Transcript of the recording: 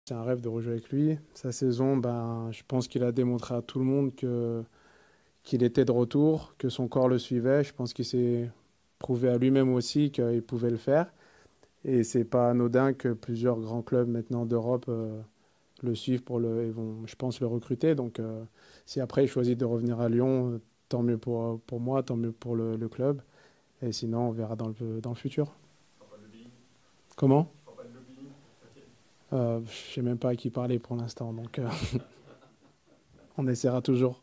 C'est un rêve de rejouer avec lui. Sa saison, je pense qu'il a démontré à tout le monde qu'il était de retour, que son corps le suivait. Je pense qu'il s'est prouvé à lui-même aussi qu'il pouvait le faire. Et c'est pas anodin que plusieurs grands clubs maintenant d'Europe le suivent et vont, je pense, le recruter. Donc, si après il choisit de revenir à Lyon, tant mieux pour moi, tant mieux pour le club. Et sinon, on verra dans le futur. Comment? Je sais même pas à qui parler pour l'instant, donc on essaiera toujours.